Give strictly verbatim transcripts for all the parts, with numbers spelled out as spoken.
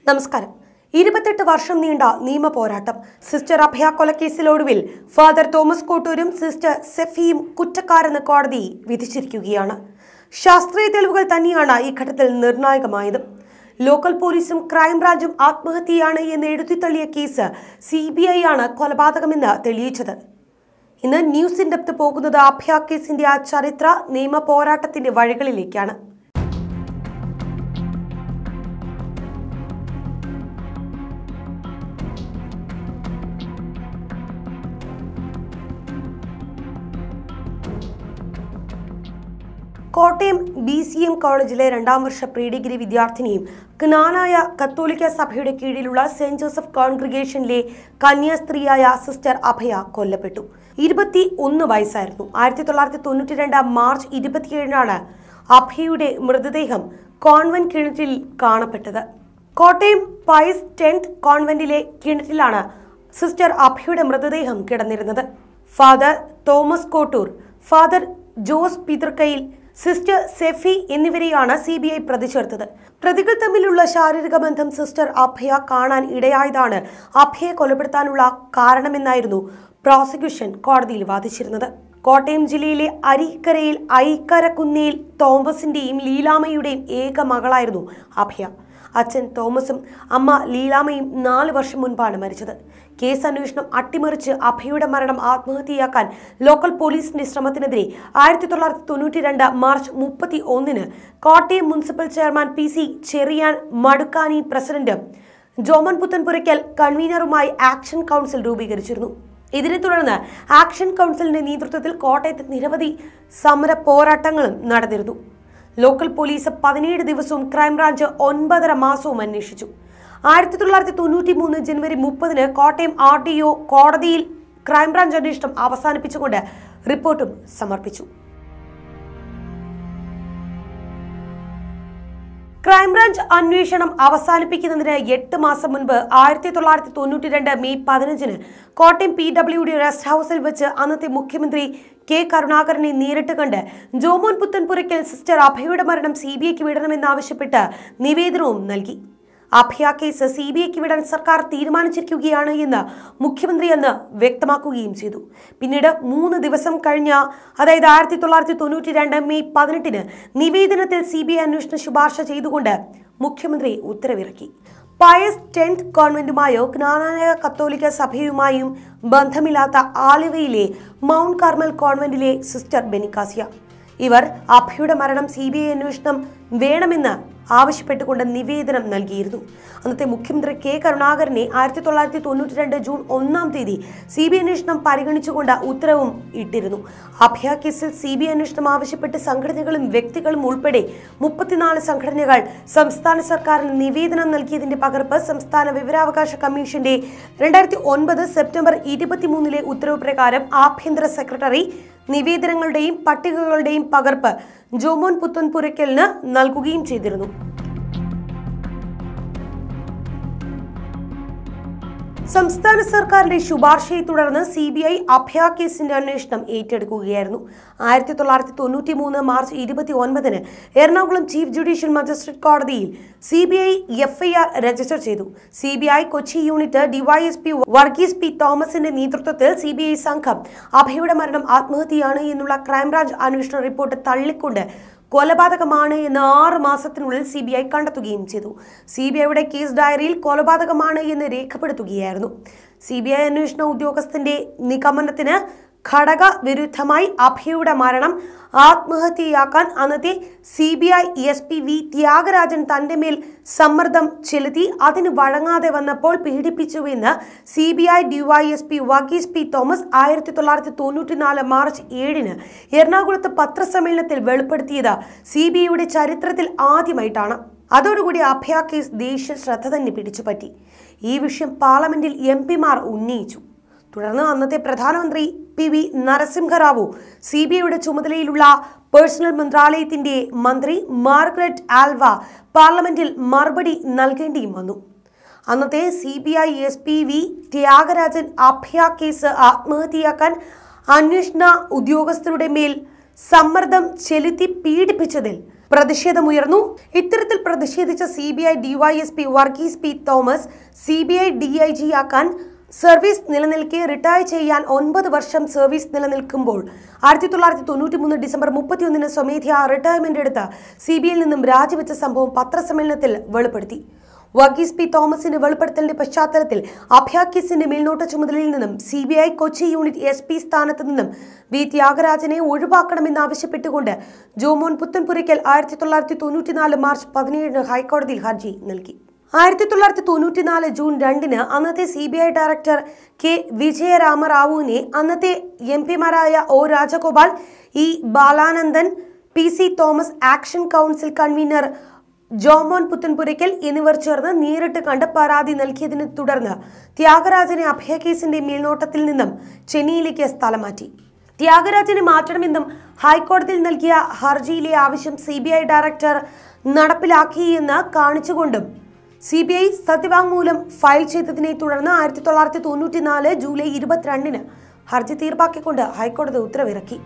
നമസ്കാരം. ഇരുപത്തെട്ട് വർഷം നീണ്ട നിയമ പോരാട്ടം. സിസ്റ്റർ അഭയ കൊലക്കേസിലൊടുവിൽ ഫാദർ തോമസ് കോട്ടൂരും സിസ്റ്റർ സെഫിയും കുറ്റക്കാരെന്ന് കോടതി വിധിച്ചിരിക്കുകയാണ്. ശാസ്ത്രീയ തെളിവുകൾ തന്നെയാണ് ഈ ഘട്ടത്തിൽ നിർണായകമായത്. ലോക്കൽ പോലീസും ക്രൈംബ്രാഞ്ചും ആത്മഹത്യയാണ് എന്ന് എഴുതിത്തള്ളിയ കേസ് സി ബി ഐ ആണ് കൊലപാതകമെന്ന് തെളിയിച്ചത്. ഇന്ന് ന്യൂസ് ഇൻ ഡെപ്ത് പോകുന്നത് അഭയ കേസിന്റെ ആ ചരിത്ര നിയമ പോരാട്ടത്തിന്റെ വഴികളിലേക്കാണ്. കോട്ടയം ബി സി എം കോളേജിലെ രണ്ടാം വർഷ പ്രീ ഡിഗ്രി വിദ്യാർത്ഥിനിയും ജ്ഞാനായ കത്തോലിക്ക സഭയുടെ കീഴിലുള്ള സെന്റ് ജോസഫ് കോൺഗ്രിഗേഷനിലെ കന്യാസ്ത്രീയായ സിസ്റ്റർ അഭയ കൊല്ലപ്പെട്ടു. ഇരുപത്തി ഒന്ന് വയസ്സായിരുന്നു. ആയിരത്തി തൊള്ളായിരത്തി തൊണ്ണൂറ്റി രണ്ട് മാർച്ച് ഇരുപത്തിയേഴിനാണ് അഭയയുടെ മൃതദേഹം കോൺവെന്റ് കിണറ്റിൽ കാണപ്പെട്ടത്. കോട്ടയം പയസ് ടെൻത്ത് കോൺവെന്റിലെ കിണറ്റിലാണ് സിസ്റ്റർ അഭയയുടെ മൃതദേഹം കിടന്നിരുന്നത്. Father Thomas Kottoor, father Jose Puthrukkayil, sister Sephy എന്നിവരെയാണ് സി ബി ഐ പ്രതി ചേർത്തത്. പ്രതികൾ തമ്മിലുള്ള ശാരീരിക ബന്ധം സിസ്റ്റർ അഭയ കാണാൻ ഇടയായതാണ് അഭയെ കൊലപ്പെടുത്താനുള്ള കാരണമെന്നായിരുന്നു പ്രോസിക്യൂഷൻ കോടതിയിൽ വാദിച്ചിരുന്നത്. കോട്ടയം ജില്ലയിലെ അരീക്കരയിൽ ഐക്കരക്കുന്നേൽ തോമസിന്റെയും ലീലാമ്മയുടെയും ഏക മകളായിരുന്നു അഭയ. അച്ഛൻ തോമസും അമ്മ ലീലാമ്മയും നാല് വർഷം മുൻപാണ് മരിച്ചത്. കേസ് അന്വേഷണം അട്ടിമറിച്ച് അഭയയുടെ മരണം ആത്മഹത്യയാക്കാൻ ലോക്കൽ പോലീസിന്റെ ശ്രമത്തിനെതിരെ ആയിരത്തി തൊള്ളായിരത്തി തൊണ്ണൂറ്റി രണ്ട് മാർച്ച് മുപ്പത്തി ഒന്നിന് Kottayam municipal chairman P C Cheriyan Madukkani, president Joman Puthenpurackal കൺവീനറുമായി ആക്ഷൻ കൗൺസിൽ രൂപീകരിച്ചിരുന്നു. ഇതിനെ തുടർന്ന് ആക്ഷൻ കൗൺസിലിന്റെ നേതൃത്വത്തിൽ കോട്ടയത്ത് നിരവധി സമര പോരാട്ടങ്ങളും നടന്നിരുന്നു. ലോക്കൽ പോലീസ് പതിനേഴ് ദിവസവും ക്രൈംബ്രാഞ്ച് ഒൻപതര മാസവും അന്വേഷിച്ചു. ആയിരത്തി തൊള്ളായിരത്തി തൊണ്ണൂറ്റി മൂന്ന് ജനുവരി മുപ്പതിന് കോട്ടയം ആർ ഡി ഒ കോടതിയിൽ ക്രൈംബ്രാഞ്ച് അന്വേഷണം അവസാനിപ്പിച്ചുകൊണ്ട് റിപ്പോർട്ടും സമർപ്പിച്ചു. ക്രൈംബ്രാഞ്ച് അന്വേഷണം അവസാനിപ്പിക്കുന്നതിന് എട്ട് മാസം മുൻപ് ആയിരത്തി തൊള്ളായിരത്തി തൊണ്ണൂറ്റി രണ്ട് മെയ് പതിനഞ്ചിന് Kottayam P W D rest ഹൗസിൽ വെച്ച് അന്നത്തെ മുഖ്യമന്ത്രി കെ കരുണാകരനെ നേരിട്ട് കണ്ട് ജോമോൻ പുത്തൻപുരയ്ക്കൽ സിസ്റ്റർ അഭയയുടെ മരണം സി ബി ഐക്ക് വിടണമെന്നാവശ്യപ്പെട്ട് നിവേദനവും നൽകി. അഭയ കേസ് സി ബി ഐക്ക് വിടാൻ സർക്കാർ തീരുമാനിച്ചിരിക്കുകയാണ് എന്ന് മുഖ്യമന്ത്രി അന്ന് വ്യക്തമാക്കുകയും ചെയ്തു. പിന്നീട് മൂന്ന് ദിവസം കഴിഞ്ഞ അതായത് ആയിരത്തി തൊള്ളായിരത്തി തൊണ്ണൂറ്റി രണ്ട് മെയ് പതിനെട്ടിന് നിവേദനത്തിൽ സി ബി ഐ അന്വേഷണം ശുപാർശ ചെയ്തുകൊണ്ട് മുഖ്യമന്ത്രി ഉത്തരവിറക്കി. പയസ് ടെൻത്ത് കോൺവെന്റുമായോ ജ്ഞാനായ കത്തോലിക്ക സഭയുമായും ബന്ധമില്ലാത്ത ആലുവയിലെ മൗണ്ട് കാർമൽ കോൺവെന്റിലെ സിസ്റ്റർ ബെനിക്കാസിയ, ഇവർ അഭയയുടെ മരണം സി ബി ഐ അന്വേഷണം വേണമെന്ന് ആവശ്യപ്പെട്ടുകൊണ്ട് നിവേദനം നൽകിയിരുന്നു. അന്നത്തെ മുഖ്യമന്ത്രി കെ കരുണാകരനെ ആയിരത്തി തൊള്ളായിരത്തി തൊണ്ണൂറ്റി രണ്ട് ജൂൺ ഒന്നാം തീയതി സി ബി ഐ അന്വേഷണം പരിഗണിച്ചുകൊണ്ട് ഉത്തരവും ഇട്ടിരുന്നു. അഭയ കേസിൽ സി ബി ഐ അന്വേഷണം ആവശ്യപ്പെട്ട് സംഘടനകളും വ്യക്തികളും ഉൾപ്പെടെ മുപ്പത്തിനാല് സംഘടനകൾ സംസ്ഥാന സർക്കാരിന് നിവേദനം നൽകിയതിന്റെ പകർപ്പ് സംസ്ഥാന വിവരാവകാശ കമ്മീഷന്റെ രണ്ടായിരത്തി ഒൻപത് സെപ്റ്റംബർ ഇരുപത്തിമൂന്നിലെ ഉത്തരവ് പ്രകാരം ആഭ്യന്തര സെക്രട്ടറി നിവേദനങ്ങളുടെയും പട്ടികകളുടെയും പകർപ്പ് ജോമോൻ പുത്തൻപുരയ്ക്കലിന് നൽകുകയും ചെയ്തിരുന്നു. സംസ്ഥാന സർക്കാരിന്റെ ശുപാർശയെ തുടർന്ന് സി ബി ഐ അഭയ കേസിന്റെ അന്വേഷണം ഏറ്റെടുക്കുകയായിരുന്നു. ആയിരത്തി തൊള്ളായിരത്തി തൊണ്ണൂറ്റി മൂന്ന് മാർച്ച് ഇരുപത്തി ഒൻപതിന് എറണാകുളം ചീഫ് ജുഡീഷ്യൽ മജിസ്ട്രേറ്റ് കോടതിയിൽ C B I F I R register ചെയ്തു. C B I Kochi unit DYSP Varghese P തോമസിന്റെ നേതൃത്വത്തിൽ സി ബി ഐ സംഘം അഭയയുടെ മരണം ആത്മഹത്യയാണ് എന്നുള്ള ക്രൈംബ്രാഞ്ച് അന്വേഷണ റിപ്പോർട്ട് തള്ളിക്കൊണ്ട് കൊലപാതകമാണ് എന്ന് ആറ് മാസത്തിനുള്ളിൽ സി ബി ഐ കണ്ടെത്തുകയും ചെയ്തു. സി ബി ഐയുടെ കേസ് ഡയറിയിൽ കൊലപാതകമാണ് എന്ന് രേഖപ്പെടുത്തുകയായിരുന്നു. സി ബി ഐ അന്വേഷണ ഉദ്യോഗസ്ഥന്റെ നിഗമനത്തിന് ഘടക വിരുദ്ധമായി അഭയയുടെ മരണം ആത്മഹത്യയാക്കാൻ അന്നത്തെ C B I S P V Thyagarajan തന്റെ മേൽ സമ്മർദ്ദം ചെലുത്തി അതിന് വഴങ്ങാതെ വന്നപ്പോൾ പീഡിപ്പിച്ചുവെന്ന് C B I DYSP Varghese P Thomas ആയിരത്തി തൊള്ളായിരത്തി തൊണ്ണൂറ്റി നാല് മാർച്ച് ഏഴിന് എറണാകുളത്ത് പത്രസമ്മേളനത്തിൽ വെളിപ്പെടുത്തിയത് സി ബി ഐയുടെ ചരിത്രത്തിൽ ആദ്യമായിട്ടാണ്. അതോടുകൂടി അഭയ കേസ് ദേശീയ ശ്രദ്ധ തന്നെ പിടിച്ചുപറ്റി. ഈ വിഷയം പാർലമെന്റിൽ എം പിമാർ ഉന്നയിച്ചു. തുടർന്ന് അന്നത്തെ പ്രധാനമന്ത്രി P V Narasimha Rao C B ഐയുടെ ചുമതലയിലുള്ള പേഴ്സണൽ മന്ത്രാലയത്തിന്റെ മന്ത്രി മാർഗരറ്റ് ആൽവ പാർലമെന്റിൽ മറുപടി നൽകേണ്ടിയും വന്നു. അന്നത്തെ C B I S P V Thyagarajan Abhaya case ആത്മഹത്യയാക്കാൻ അന്വേഷണ ഉദ്യോഗസ്ഥരുടെ മേൽ സമ്മർദ്ദം ചെലുത്തി പീഡിപ്പിച്ചതിൽ പ്രതിഷേധമുയർന്നു. ഇത്തരത്തിൽ പ്രതിഷേധിച്ച C B I DYSP Varghese P Thomas C B I D I G ആക്കാൻ സർവീസ് നിലനിൽക്കെ റിട്ടയർ ചെയ്യാൻ ഒൻപത് വർഷം സർവീസ് നിലനിൽക്കുമ്പോൾ ആയിരത്തി തൊള്ളായിരത്തി തൊണ്ണൂറ്റി മൂന്ന് ഡിസംബർ മുപ്പത്തിയൊന്നിന് സ്വമേധയാ റിട്ടയർമെന്റ് എടുത്ത് സി ബി ഐയിൽ നിന്നും രാജിവെച്ച സംഭവം പത്രസമ്മേളനത്തിൽ വെളിപ്പെടുത്തി. വർഗീസ് പി തോമസിന്റെ വെളിപ്പെടുത്തലിന്റെ പശ്ചാത്തലത്തിൽ അഭയ കേസിന്റെ മേൽനോട്ട ചുമതലയിൽ നിന്നും C B I Kochi unit S P സ്ഥാനത്ത് നിന്നും വി ത്യാഗരാജനെ ഒഴിവാക്കണമെന്നാവശ്യപ്പെട്ടുകൊണ്ട് ജോമോൻ പുത്തൻപുരയ്ക്കൽ ആയിരത്തി തൊള്ളായിരത്തി തൊണ്ണൂറ്റിനാല് മാർച്ച് പതിനേഴിന് ഹൈക്കോടതിയിൽ ഹർജി നൽകി. ആയിരത്തി തൊള്ളായിരത്തി തൊണ്ണൂറ്റിനാല് ജൂൺ രണ്ടിന് അന്നത്തെ C B I director K വിജയരാമറാവുവിനെ അന്നത്തെ എം പിമാരായ O Rajagopal, E Balanandan, P C Thomas, action council convener Jomon Puthenpurackal എന്നിവർ ചേർന്ന് നേരിട്ട് കണ്ട് പരാതി നൽകിയതിനെ തുടർന്ന് ത്യാഗരാജനെ അഭയ കേസിന്റെ മേൽനോട്ടത്തിൽ നിന്നും ചെന്നൈയിലേക്ക് സ്ഥലം മാറ്റി. ത്യാഗരാജനെ മാറ്റണമെന്നും ഹൈക്കോടതിയിൽ നൽകിയ ഹർജിയിലെ ആവശ്യം സി ബി ഐ ഡയറക്ടർ നടപ്പിലാക്കിയെന്ന് കാണിച്ചുകൊണ്ടും സി ബി ഐ സത്യവാങ്മൂലം ഫയൽ ചെയ്തതിനെ തുടർന്ന് ആയിരത്തി തൊള്ളായിരത്തി തൊണ്ണൂറ്റിനാല് ജൂലൈ ഇരുപത്തിരണ്ടിന് ഹർജി തീർപ്പാക്കിക്കൊണ്ട് ഹൈക്കോടതി ഉത്തരവിറക്കി.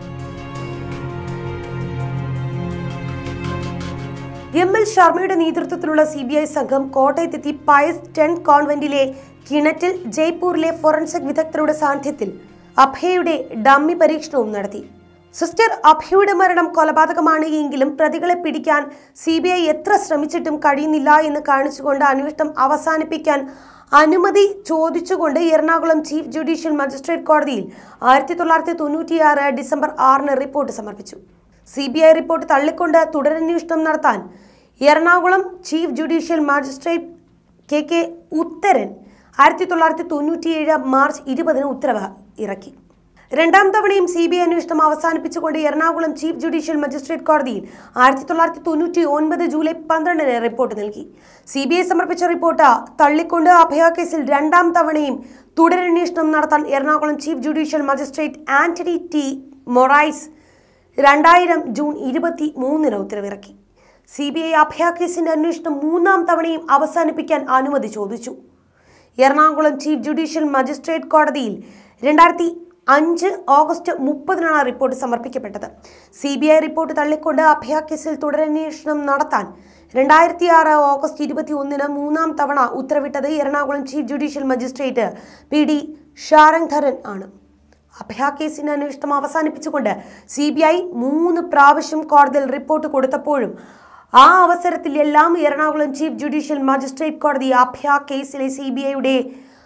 എം എൽ ശർമ്മയുടെ നേതൃത്വത്തിലുള്ള സി ബി ഐ സംഘം കോട്ടയത്തെത്തി പയസ് ടെൻ കോൺവെന്റിലെ കിണറ്റിൽ ജയ്പൂരിലെ ഫോറൻസിക് വിദഗ്ധരുടെ സാന്നിധ്യത്തിൽ അഭയയുടെ ഡമ്മി പരീക്ഷണവും നടത്തി. സിസ്റ്റർ അഭയയുടെ മരണം കൊലപാതകമാണ് എങ്കിലും പ്രതികളെ പിടിക്കാൻ സി ബി ഐ എത്ര ശ്രമിച്ചിട്ടും കഴിയുന്നില്ല എന്ന് കാണിച്ചുകൊണ്ട് അന്വേഷണം അവസാനിപ്പിക്കാൻ അനുമതി ചോദിച്ചുകൊണ്ട് എറണാകുളം ചീഫ് ജുഡീഷ്യൽ മജിസ്ട്രേറ്റ് കോടതിയിൽ ആയിരത്തി തൊള്ളായിരത്തി തൊണ്ണൂറ്റിയാറ് ഡിസംബർ ആറിന് റിപ്പോർട്ട് സമർപ്പിച്ചു. സി ബി ഐ റിപ്പോർട്ട് തള്ളിക്കൊണ്ട് തുടരന്വേഷണം നടത്താൻ Ernakulam chief judicial magistrate K K Utharan ആയിരത്തി തൊള്ളായിരത്തി തൊണ്ണൂറ്റിയേഴ് മാർച്ച് ഇരുപതിന് ഉത്തരവ് ഇറക്കി. രണ്ടാം തവണയും സി ബി ഐ അന്വേഷണം അവസാനിപ്പിച്ചുകൊണ്ട് എറണാകുളം ചീഫ് ജുഡീഷ്യൽ മജിസ്ട്രേറ്റ് കോടതിയിൽ ആയിരത്തി തൊള്ളായിരത്തി തൊണ്ണൂറ്റി ഒൻപത് ജൂലൈ പന്ത്രണ്ടിന് റിപ്പോർട്ട് നൽകി. സി ബി ഐ സമർപ്പിച്ച റിപ്പോർട്ട് തള്ളിക്കൊണ്ട് അഭയ കേസിൽ രണ്ടാം തവണയും തുടരന്വേഷണം നടത്താൻ Ernakulam chief judicial magistrate Antony T Moraes രണ്ടായിരം ജൂൺ ഇരുപത്തി മൂന്നിന് ഉത്തരവിറക്കി. സി ബി ഐ അഭയ കേസിന്റെ അന്വേഷണം മൂന്നാം തവണയും അവസാനിപ്പിക്കാൻ അനുമതി ചോദിച്ചു. എറണാകുളം ചീഫ് ജുഡീഷ്യൽ മജിസ്ട്രേറ്റ് കോടതിയിൽ രണ്ടായിരത്തി അഞ്ച് ഓഗസ്റ്റ് മുപ്പതിനാണ് റിപ്പോർട്ട് സമർപ്പിക്കപ്പെട്ടത്. സി ബി ഐ റിപ്പോർട്ട് തള്ളിക്കൊണ്ട് അഭയ കേസിൽ തുടരന്വേഷണം നടത്താൻ രണ്ടായിരത്തി ആറ് ഓഗസ്റ്റ് ഇരുപത്തി ഒന്നിന് മൂന്നാം തവണ ഉത്തരവിട്ടത് Ernakulam chief judicial magistrate P D Sharangadharan ആണ്. അഭയ കേസിന്റെ അന്വേഷണം അവസാനിപ്പിച്ചുകൊണ്ട് സി ബി ഐ മൂന്ന് പ്രാവശ്യം കോടതിയിൽ റിപ്പോർട്ട് കൊടുത്തപ്പോഴും ആ അവസരത്തിൽ എല്ലാം എറണാകുളം ചീഫ് ജുഡീഷ്യൽ മജിസ്ട്രേറ്റ് കോടതി അഭയ കേസിലെ സി ബി ഐയുടെ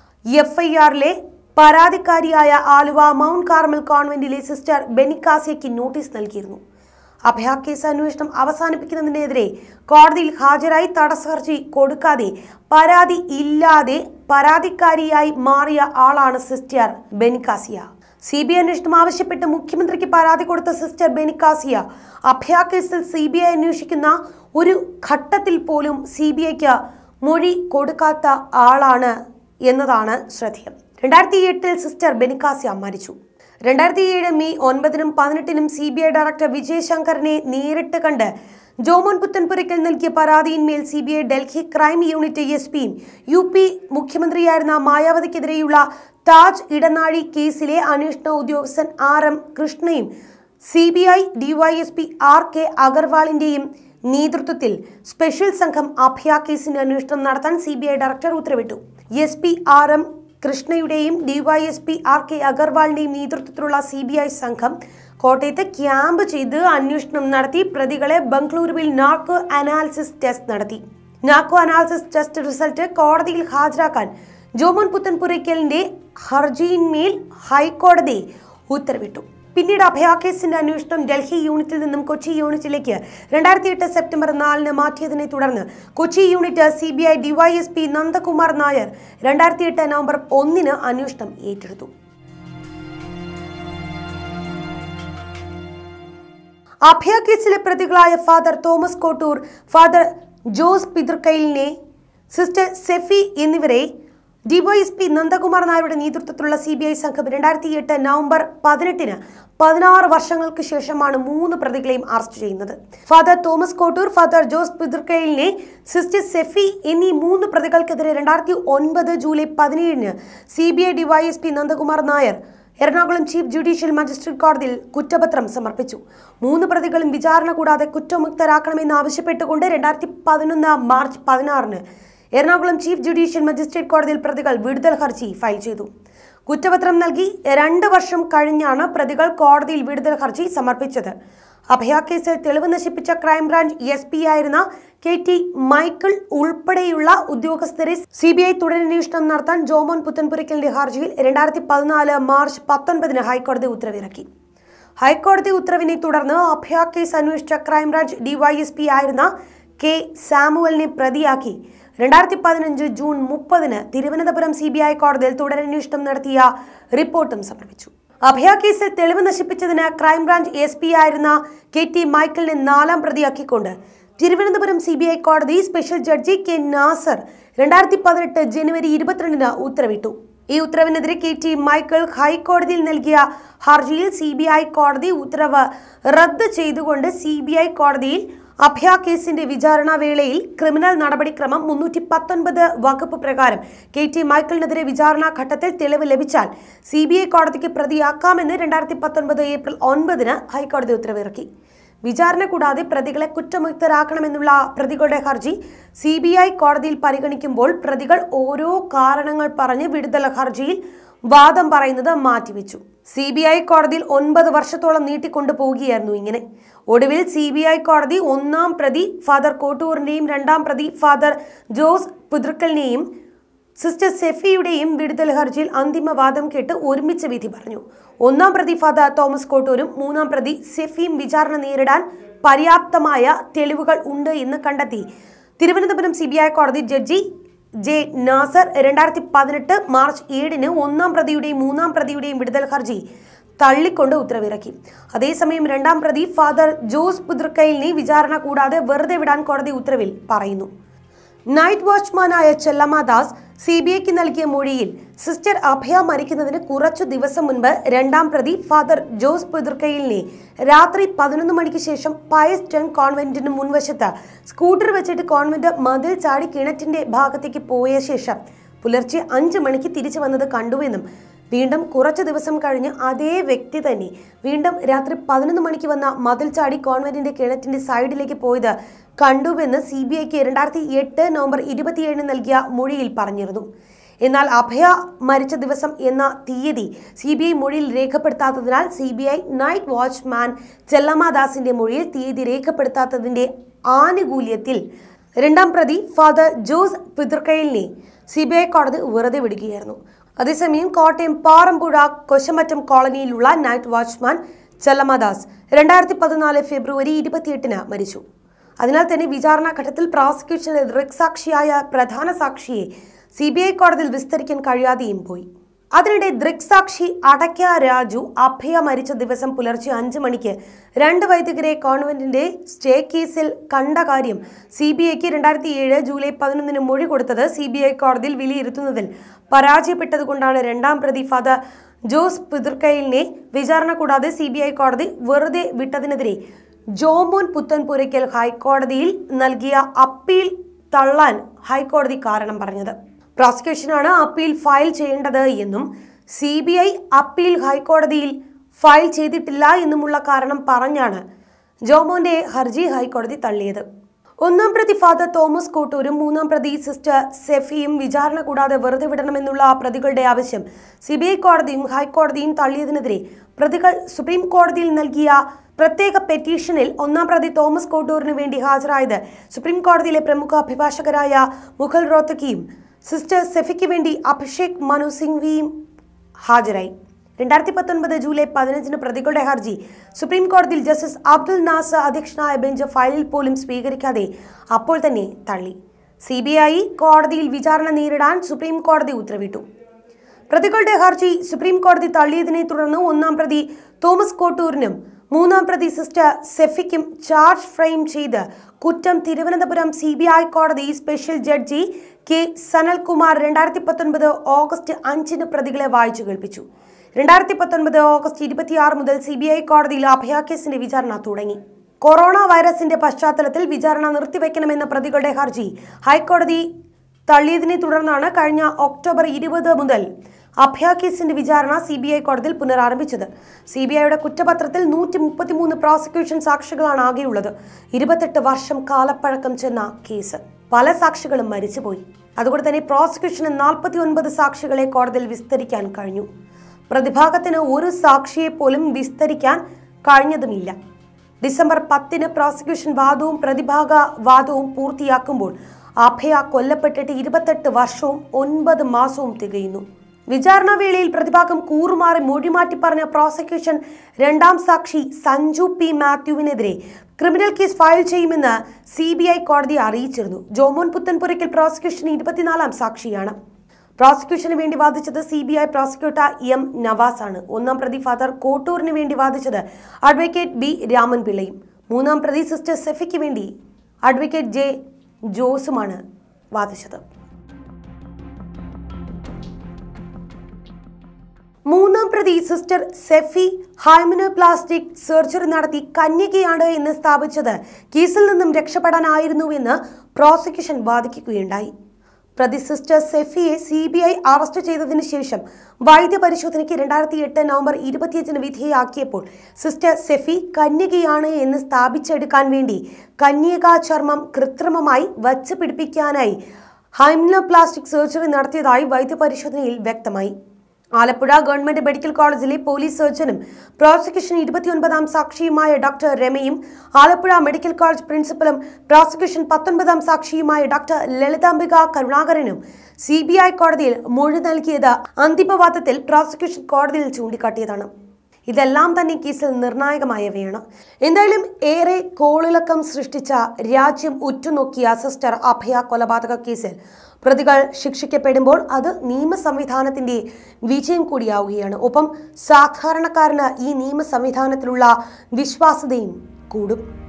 എഫ് ഐ ആറിലെ പരാതിക്കാരിയായ ആലുവ മൗണ്ട് കാർമൽ കോൺവെന്റിലെ സിസ്റ്റർ ബെനിക്കാസിയയ്ക്ക് നോട്ടീസ് നൽകിയിരുന്നു. അഭയ കേസ് അന്വേഷണം അവസാനിപ്പിക്കുന്നതിനെതിരെ കോടതിയിൽ ഹാജരായി തടസ്സ ഹർജി കൊടുക്കാതെ പരാതി ഇല്ലാതെ പരാതിക്കാരിയായി മാറിയ ആളാണ് sister Benicasia. C B I അന്വേഷണം ആവശ്യപ്പെട്ട് മുഖ്യമന്ത്രിക്ക് പരാതി കൊടുത്ത സിസ്റ്റർ ബെനിക്കാസിയ അഭയ കേസിൽ സി ബി ഐ അന്വേഷിക്കുന്ന ഒരു ഘട്ടത്തിൽ പോലും സി ബി ഐക്ക് മൊഴി കൊടുക്കാത്ത ആളാണ് എന്നതാണ് ശ്രദ്ധേയം. രണ്ടായിരത്തി എട്ടിൽ സിസ്റ്റർ ബെനിക്കാസിയ മരിച്ചു. രണ്ടായിരത്തി ഏഴ് മെയ് ഒൻപതിനും പതിനെട്ടിനും സി ബി ഐ ഡയറക്ടർ വിജയശങ്കറിനെ നേരിട്ട് കണ്ട് ജോമോൻ പുത്തൻപുരയ്ക്കൽ നൽകിയ പരാതിയിന്മേൽ C B I Delhi crime unit S പിയും യു പി മുഖ്യമന്ത്രിയായിരുന്ന മായാവതിക്കെതിരെയുള്ള താജ് ഇടനാഴി കേസിലെ അന്വേഷണ ഉദ്യോഗസ്ഥൻ ആർ എം കൃഷ്ണയും C B I DYSP R K അഗർവാളിന്റെയും നേതൃത്വത്തിൽ സ്പെഷ്യൽ സംഘം അഭയ കേസിന്റെ അന്വേഷണം നടത്താൻ സി ബി ഐ ഡയറക്ടർ ഉത്തരവിട്ടു. എസ് പി ആർ എം കൃഷ്ണയുടെയും ഡിവൈഎസ്പി ആർ കെ അഗർവാളിന്റെയും നേതൃത്വത്തിലുള്ള സി ബി ഐ സംഘം കോട്ടയത്ത് ക്യാമ്പ് ചെയ്ത് അന്വേഷണം നടത്തി പ്രതികളെ ബംഗളൂരുവിൽ നാർക്കോ അനാലിസിസ് ടെസ്റ്റ് നടത്തി. നാർക്കോ അനാലിസിസ് ടെസ്റ്റ് റിസൾട്ട് കോടതിയിൽ ഹാജരാക്കാൻ ജോമോൻ പുത്തൻപുരയ്ക്കലിന്റെ ഹർജിയിന്മേൽ ഹൈക്കോടതി ഉത്തരവിട്ടു. പിന്നീട് അഭയ കേസിന്റെ അന്വേഷണം ഡൽഹി യൂണിറ്റിൽ നിന്നും കൊച്ചി യൂണിറ്റിലേക്ക് രണ്ടായിരത്തി എട്ട് സെപ്റ്റംബർ നാലിന് മാറ്റിയതിനെ തുടർന്ന് Kochi unit C B I DYSP Nandakumar Nair രണ്ടായിരത്തി എട്ട് നവംബർ ഒന്നിന് അന്വേഷണം ഏറ്റെടുത്തു. അഭയ കേസിലെ പ്രതികളായ father Thomas Kottoor, father Jose പിതൃക്കൈലിനെ, സിസ്റ്റർ സെഫി എന്നിവരെ ഡിവൈഎസ്പി നന്ദകുമാർ നായരുടെ നേതൃത്വത്തിലുള്ള സി ബി ഐ സംഘം രണ്ടായിരത്തി എട്ട് നവംബർ പതിനെട്ടിന് പതിനാറ് വർഷങ്ങൾക്ക് ശേഷമാണ് മൂന്ന് പ്രതികളെയും അറസ്റ്റ് ചെയ്യുന്നത്. Father Thomas Kottoor, father Jose പിതൃക്കൈലിനെ, സിസ്റ്റർ സെഫി എന്നീ മൂന്ന് പ്രതികൾക്കെതിരെ രണ്ടായിരത്തി ഒൻപത് ജൂലൈ പതിനേഴിന് C B I DYSP Nandakumar Nair Ernakulam chief judicial magistrate കോടതിയിൽ കുറ്റപത്രം സമർപ്പിച്ചു. മൂന്ന് പ്രതികളും വിചാരണ കൂടാതെ കുറ്റമുക്തരാക്കണമെന്നാവശ്യപ്പെട്ടുകൊണ്ട് രണ്ടായിരത്തി പതിനൊന്ന് മാർച്ച് പതിനാറിന് എറണാകുളം ചീഫ് ജുഡീഷ്യൽ മജിസ്ട്രേറ്റ് കോടതിയിൽ പ്രതികൾ വിടുതൽ ഹർജി ഫയൽ ചെയ്തു. കുറ്റപത്രം നൽകി രണ്ട് വർഷം കഴിഞ്ഞാണ് പ്രതികൾ കോടതിയിൽ വിടുതൽ ഹർജി സമർപ്പിച്ചത്. അഭയ കേസിൽ തെളിവ് നശിപ്പിച്ച ക്രൈംബ്രാഞ്ച് എസ് പി ആയിരുന്ന കെ ടി മൈക്കിൾ ഉൾപ്പെടെയുള്ള ഉദ്യോഗസ്ഥരെ സി ബി ഐ തുടരന്വേഷണം നടത്താൻ ജോമോൻ പുത്തൻപുരയ്ക്കലിന്റെ ഹർജിയിൽ രണ്ടായിരത്തി പതിനാല് മാർച്ച് പത്തൊൻപതിന് ഹൈക്കോടതി ഉത്തരവിറക്കി. ഹൈക്കോടതി ഉത്തരവിനെ തുടർന്ന് അഭയ കേസ് അന്വേഷിച്ച ക്രൈംബ്രാഞ്ച് ഡിവൈഎസ്പി ആയിരുന്ന കെ സാമുവലിനെ പ്രതിയാക്കി രണ്ടായിരത്തി പതിനഞ്ച് ജൂൺ മുപ്പതിന് തിരുവനന്തപുരം സി ബി ഐ കോടതിയിൽ തുടരന്വേഷണം നടത്തിയ റിപ്പോർട്ടും സമർപ്പിച്ചു. അഭയ കേസിൽ തെളിവ് നശിപ്പിച്ചതിന് ക്രൈംബ്രാഞ്ച് എസ് പി ആയിരുന്ന കെ ടി മൈക്കിളിനെ നാലാം പ്രതിയാക്കിക്കൊണ്ട് തിരുവനന്തപുരം സി ബി ഐ കോടതി സ്പെഷ്യൽ ജഡ്ജി കെ നാസർ രണ്ടായിരത്തി പതിനെട്ട് ജനുവരി ഇരുപത്തിരണ്ടിന് ഉത്തരവിട്ടു. ഈ ഉത്തരവിനെതിരെ കെ ടി മൈക്കിൾ ഹൈക്കോടതിയിൽ നൽകിയ ഹർജിയിൽ സി ബി ഐ കോടതി ഉത്തരവ് റദ്ദ് ചെയ്തുകൊണ്ട് സി ബി ഐ കോടതിയിൽ അഭയ കേസിന്റെ വിചാരണ വേളയിൽ ക്രിമിനൽ നടപടിക്രമം മുന്നൂറ്റി പത്തൊൻപത് വകുപ്പ് പ്രകാരം കെ ടി മൈക്കിളിനെതിരെ വിചാരണ ഘട്ടത്തിൽ തെളിവ് ലഭിച്ചാൽ സി ബി ഐ കോടതിക്ക് പ്രതിയാക്കാമെന്ന് രണ്ടായിരത്തി പത്തൊൻപത് ഏപ്രിൽ ഒൻപതിന് ഹൈക്കോടതി ഉത്തരവിറക്കി. വിചാരണ കൂടാതെ പ്രതികളെ കുറ്റമുക്തരാക്കണമെന്നുള്ള പ്രതികളുടെ ഹർജി സി ബി ഐ കോടതിയിൽ പരിഗണിക്കുമ്പോൾ പ്രതികൾ ഓരോ കാരണങ്ങൾ പറഞ്ഞ് വിടുതൽ ഹർജിയിൽ വാദം പറയുന്നത് മാറ്റിവെച്ചു. സി ബി ഐ കോടതിയിൽ ഒൻപത് വർഷത്തോളം നീട്ടിക്കൊണ്ടു പോവുകയായിരുന്നു ഇങ്ങനെ. ഒടുവിൽ സി ബി ഐ കോടതി ഒന്നാം പ്രതി ഫാദർ കോട്ടൂറിന്റെയും രണ്ടാം പ്രതി ഫാദർ ജോസ് പുതൃക്കലിനെയും സിസ്റ്റർ സെഫിയുടെയും വിടുതൽ ഹർജിയിൽ അന്തിമവാദം കേട്ട് ഒരുമിച്ച് വിധി പറഞ്ഞു. ഒന്നാം പ്രതി ഫാദർ തോമസ് കോട്ടൂരും മൂന്നാം പ്രതി സെഫിയും വിചാരണ നേരിടാൻ പര്യാപ്തമായ തെളിവുകൾ ഉണ്ട് എന്ന് കണ്ടെത്തി തിരുവനന്തപുരം സി ബി ഐ കോടതി ജഡ്ജി ജെ നാസർ രണ്ടായിരത്തി പതിനെട്ട് മാർച്ച് ഏഴിന് ഒന്നാം പ്രതിയുടെയും മൂന്നാം പ്രതിയുടെയും വിടുതൽ ഹർജി തള്ളിക്കൊണ്ട് ഉത്തരവിറക്കി. അതേസമയം രണ്ടാം പ്രതി ഫാദർ ജോസ് പുതൃക്കലിനെ വിചാരണ കൂടാതെ വെറുതെ വിടാൻ കോടതി ഉത്തരവിൽ പറയുന്നു. നൈറ്റ് വാച്ച്മാനായ ചെല്ലമ്മദാസ് സി ബി ഐക്ക് നൽകിയ മൊഴിയിൽ സിസ്റ്റർ അഭയ മരിക്കുന്നതിന് കുറച്ചു ദിവസം മുൻപ് രണ്ടാം പ്രതി ഫാദർ ജോസ് പുതൃക്കലിനെ രാത്രി പതിനൊന്ന് മണിക്ക് ശേഷം പയസ് ടെൻ കോൺവെന്റിന് മുൻവശത്ത് സ്കൂട്ടർ വെച്ചിട്ട് കോൺവെന്റ് മതിൽ ചാടി കിണറ്റിന്റെ ഭാഗത്തേക്ക് പോയ ശേഷം പുലർച്ചെ അഞ്ച് മണിക്ക് തിരിച്ചു വന്നത് കണ്ടുവെന്നും വീണ്ടും കുറച്ചു ദിവസം കഴിഞ്ഞ് അതേ വ്യക്തി തന്നെ വീണ്ടും രാത്രി പതിനൊന്ന് മണിക്ക് വന്ന മതിൽ ചാടി കോൺവെന്റിന്റെ കിണറ്റിന്റെ സൈഡിലേക്ക് പോയത് കണ്ടുവെന്ന് സി ബി ഐക്ക് രണ്ടായിരത്തി എട്ട് നവംബർ ഇരുപത്തിയേഴിന് നൽകിയ മൊഴിയിൽ പറഞ്ഞിരുന്നു. എന്നാൽ അഭയ മരിച്ച ദിവസം എന്ന തീയതി സി ബി ഐ മൊഴിയിൽ രേഖപ്പെടുത്താത്തതിനാൽ C B I night watchman ചെല്ലമ്മദാസിന്റെ മൊഴിയിൽ തീയതി രേഖപ്പെടുത്താത്തതിന്റെ ആനുകൂല്യത്തിൽ രണ്ടാം പ്രതി ഫാദർ ജോസ് പുതൃക്കലിനെ സി ബി ഐ കോടതി വെറുതെ വിടുകയായിരുന്നു. അതേസമയം കോട്ടയം പാറമ്പുഴ കൊശമറ്റം കോളനിയിലുള്ള നൈറ്റ് വാച്ച്മാൻ ചെല്ലമ്മദാസ് രണ്ടായിരത്തി പതിനാല് ഫെബ്രുവരി ഇരുപത്തിയെട്ടിന് മരിച്ചു. അതിനാൽ തന്നെ വിചാരണ ഘട്ടത്തിൽ പ്രോസിക്യൂഷന്റെ ദൃക്സാക്ഷിയായ പ്രധാന സാക്ഷിയെ സി ബി ഐ കോടതിയിൽ വിസ്തരിക്കാൻ കഴിയാതെയും പോയി. അതിനിടെ ദൃക്സാക്ഷി അടയ്ക്ക രാജു അഭയ മരിച്ച ദിവസം പുലർച്ചെ അഞ്ച് മണിക്ക് രണ്ട് വൈദികരെ കോൺവെന്റിന്റെ സ്റ്റേ കേസിൽ കണ്ട കാര്യം സി ബി ഐക്ക് രണ്ടായിരത്തി ഏഴ് ജൂലൈ പതിനൊന്നിന് മൊഴി കൊടുത്തത് സി ബി ഐ കോടതിയിൽ വിലയിരുത്തുന്നതിൽ പരാജയപ്പെട്ടതുകൊണ്ടാണ് രണ്ടാം പ്രതി ഫാദർ ജോസ് പുതൃക്കലിനെ വിചാരണ കൂടാതെ സി ബി ഐ കോടതി വെറുതെ വിട്ടതിനെതിരെ ജോമോൻ പുത്തൻപുരയ്ക്കൽ ഹൈക്കോടതിയിൽ നൽകിയ അപ്പീൽ തള്ളാൻ ഹൈക്കോടതി കാരണം പറഞ്ഞത്. പ്രോസിക്യൂഷനാണ് അപ്പീൽ ഫയൽ ചെയ്യേണ്ടത് എന്നും സി ബി ഐ അപ്പീൽ ഹൈക്കോടതിയിൽ ഫയൽ ചെയ്തിട്ടില്ല എന്നുമുള്ള കാരണം പറഞ്ഞാണ് ജോമോന്റെ ഹർജി ഹൈക്കോടതി തള്ളിയത്. ഒന്നാം പ്രതി ഫാദർ തോമസ് കോട്ടൂരും മൂന്നാം പ്രതി സിസ്റ്റർ സെഫിയും വിചാരണ കൂടാതെ വെറുതെ വിടണമെന്നുള്ള പ്രതികളുടെ ആവശ്യം സി ബി ഐ കോടതിയും ഹൈക്കോടതിയും തള്ളിയതിനെതിരെ പ്രതികൾ സുപ്രീം കോടതിയിൽ നൽകിയ പ്രത്യേക പെറ്റീഷനിൽ ഒന്നാം പ്രതി തോമസ് കോട്ടൂറിന് വേണ്ടി ഹാജരായത് സുപ്രീം കോടതിയിലെ പ്രമുഖ അഭിഭാഷകരായ മുഖൽ റോത്തക്കിയും സിസ്റ്റർ സെഫിക്ക് വേണ്ടി അഭിഷേക് മനു സിംഗ്വിയും ഹാജരായി. രണ്ടായിരത്തി പത്തൊൻപത് ജൂലൈ പതിനഞ്ചിന് പ്രതികളുടെ ഹർജി സുപ്രീം കോടതിയിൽ ജസ്റ്റിസ് അബ്ദുൽ നാസർ അധ്യക്ഷനായ ബെഞ്ച് ഫയലിൽ പോലും സ്വീകരിക്കാതെ അപ്പോൾ തന്നെ തള്ളി. സി ബി ഐ കോടതിയിൽ വിചാരണ നേരിടാൻ സുപ്രീം കോടതി ഉത്തരവിട്ടു. പ്രതികളുടെ ഹർജി സുപ്രീം കോടതി തള്ളിയതിനെ തുടർന്ന് ഒന്നാം പ്രതി തോമസ് കോട്ടൂറിനും മൂന്നാം പ്രതി സിസ്റ്റർ സെഫിക്കും ചാർജ് ഫ്രെയിം ചെയ്ത് കുറ്റം തിരുവനന്തപുരം സി ബി ഐ കോടതി സ്പെഷ്യൽ ജഡ്ജി കെ സനൽകുമാർ രണ്ടായിരത്തി പത്തൊൻപത് ഓഗസ്റ്റ് അഞ്ചിന് പ്രതികളെ വായിച്ചു കേൾപ്പിച്ചു. രണ്ടായിരത്തി പത്തൊൻപത് ഓഗസ്റ്റ് ഇരുപത്തിയാറ് മുതൽ സി ബി ഐ കോടതിയിൽ അഭയ കേസിന്റെ വിചാരണ തുടങ്ങി. കൊറോണ വൈറസിന്റെ പശ്ചാത്തലത്തിൽ വിചാരണ നിർത്തിവെക്കണമെന്ന പ്രതികളുടെ ഹർജി ഹൈക്കോടതി തള്ളിയതിനെ തുടർന്നാണ് കഴിഞ്ഞ ഒക്ടോബർ ഇരുപത് മുതൽ അഭയ കേസിന്റെ വിചാരണ സി ബി ഐ കോടതിയിൽ പുനരാരംഭിച്ചത്. സി ബി ഐയുടെ കുറ്റപത്രത്തിൽ നൂറ്റി മുപ്പത്തിമൂന്ന് പ്രോസിക്യൂഷൻ സാക്ഷികളാണ് ആകെയുള്ളത്. ഇരുപത്തെട്ട് വർഷം കാലപ്പഴക്കം ചെന്ന കേസ്. പല സാക്ഷികളും മരിച്ചുപോയി. അതുകൊണ്ട് തന്നെ പ്രോസിക്യൂഷന് നാൽപ്പത്തി ഒൻപത് സാക്ഷികളെ കോടതിയിൽ വിസ്തരിക്കാൻ കഴിഞ്ഞു. പ്രതിഭാഗത്തിന് ഒരു സാക്ഷിയെ പോലും വിസ്തരിക്കാൻ കഴിഞ്ഞതുമില്ല. ഡിസംബർ പത്തിന് പ്രോസിക്യൂഷൻ വാദവും പ്രതിഭാഗ വാദവും പൂർത്തിയാക്കുമ്പോൾ അഭയ കൊല്ലപ്പെട്ടിട്ട് ഇരുപത്തെട്ട് വർഷവും ഒൻപത് മാസവും തികയുന്നു. വിചാരണ വേളയിൽ പ്രതിഭാഗം കൂറുമാറി മൊഴിമാറ്റി പറഞ്ഞ പ്രോസിക്യൂഷൻ രണ്ടാം സാക്ഷി സഞ്ജു പി മാത്യുവിനെതിരെ ക്രിമിനൽ കേസ് ഫയൽ ചെയ്യുമെന്ന് സി ബി ഐ കോടതിയെ അറിയിച്ചിരുന്നു. ജോമോൻ പുത്തൻപുരയ്ക്കൽ പ്രോസിക്യൂഷൻ ഇരുപത്തിനാലാം സാക്ഷിയാണ്. പ്രോസിക്യൂഷന് വേണ്ടി വാദിച്ചത് C B I prosecutor M Navas ആണ്. ഒന്നാം പ്രതി ഫാദർ കോട്ടൂറിന് വേണ്ടി വാദിച്ചത് അഡ്വക്കേറ്റ് ബി രാമൻപിള്ളയും മൂന്നാം പ്രതി സിസ്റ്റർ സെഫിക്ക് വേണ്ടി അഡ്വക്കേറ്റ് ജെ ജോസുമാണ് വാദിച്ചത്. മൂന്നാം പ്രതി സിസ്റ്റർ സെഫി ഹൈമനോപ്ലാസ്റ്റിക് സർജറി നടത്തി കന്യകയാണ് എന്ന് സ്ഥാപിച്ചത് കേസിൽ നിന്നും രക്ഷപ്പെടാനായിരുന്നുവെന്ന് പ്രോസിക്യൂഷൻ വാദിക്കുകയുണ്ടായി. പ്രതി സിസ്റ്റർ സെഫിയെ സി ബി ഐ അറസ്റ്റ് ചെയ്തതിനു ശേഷം വൈദ്യപരിശോധനയ്ക്ക് രണ്ടായിരത്തി എട്ട് നവംബർ ഇരുപത്തിയഞ്ചിന് വിധേയയാക്കിയപ്പോൾ സിസ്റ്റർ സെഫി കന്യകയാണ് എന്ന് സ്ഥാപിച്ചെടുക്കാൻ വേണ്ടി കന്യകാ ചർമ്മം കൃത്രിമമായി വച്ച് പിടിപ്പിക്കാനായി ഹൈമനോപ്ലാസ്റ്റിക് സർജറി നടത്തിയതായി വൈദ്യപരിശോധനയിൽ വ്യക്തമായി. ആലപ്പുഴ ഗവൺമെന്റ് മെഡിക്കൽ കോളേജിലെ പോലീസ് സർജനും പ്രോസിക്യൂഷൻ ഇരുപത്തിയൊൻപതാം സാക്ഷിയുമായ ഡോക്ടർ രമയും ആലപ്പുഴ മെഡിക്കൽ കോളേജ് പ്രിൻസിപ്പലും പ്രോസിക്യൂഷൻ പത്തൊൻപതാം സാക്ഷിയുമായ ഡോക്ടർ ലളിതാംബിക കരുണാകരനും സി ബി ഐ കോടതിയിൽ മൊഴി നൽകിയത് അന്തിമവാദത്തിൽ പ്രോസിക്യൂഷൻ കോടതിയിൽ ചൂണ്ടിക്കാട്ടിയതാണ്. ഇതെല്ലാം തന്നെ കേസിൽ നിർണായകമായവയാണ്. എന്തായാലും ഏറെ കോളിളക്കം സൃഷ്ടിച്ച, രാജ്യം ഉറ്റുനോക്കിയ സിസ്റ്റർ അഭയ കൊലപാതക കേസിൽ പ്രതികൾ ശിക്ഷിക്കപ്പെടുമ്പോൾ അത് നിയമ സംവിധാനത്തിന്റെ വിജയം കൂടിയാവുകയാണ്. ഒപ്പം സാധാരണക്കാരന് ഈ നിയമ സംവിധാനത്തിലുള്ള വിശ്വാസ്യതയും കൂടും.